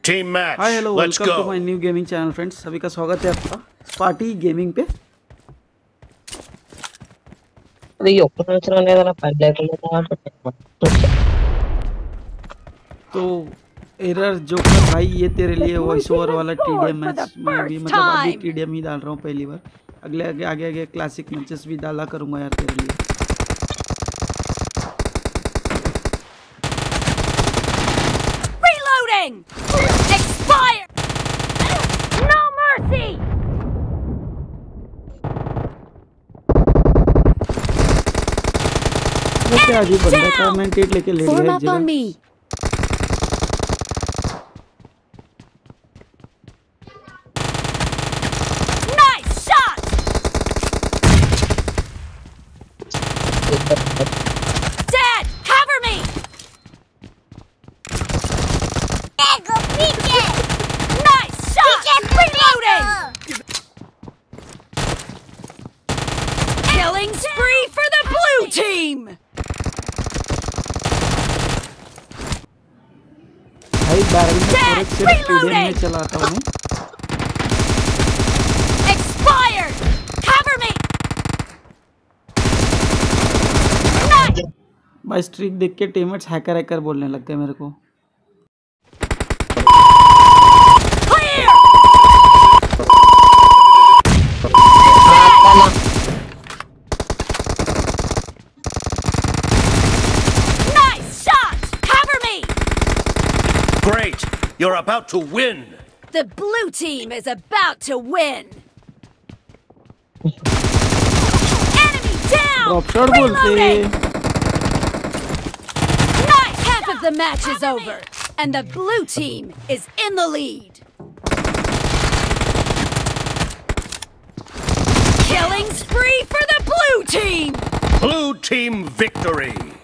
Team match. Hi hello Let's welcome to go. My new gaming channel friends. सभी का स्वागत है आपका स्पार्टी गेमिंग पे। तो एरर जोकर भाई, ये तेरे लिए वॉइस ओवर वाला टीडीएम मैच मैं अभी अभी टीडीएम ही डाल रहा हूँ पहली बार। अगले आगे आगे आगे क्लासिक मैचेस भी डाला करूँगा यार तेरे लिए। Reloading! Expire! No mercy! वैसे आज ही बंदा का मैं टेट लेके ले Form लिया up on me. Nice shot! Dad, cover me! Nice shot! Reloading! Killing spree for the blue team! भाई बैरल में पूरे सिर्फ टीडीएम में चलाता हूँ। Expired! Cover me! Nice! भाई स्ट्रीक देख के टीममेट्स हैकर हैकर बोलने लग गए मेरे को। Clear! Nice shot! Cover me! Great. You're about to win. The blue team is about to win! Enemy down! Drop shot बोलते Reloading! Nice! Half of the match is over, and the blue team is in the lead. Killing spree for the blue team! Blue team victory.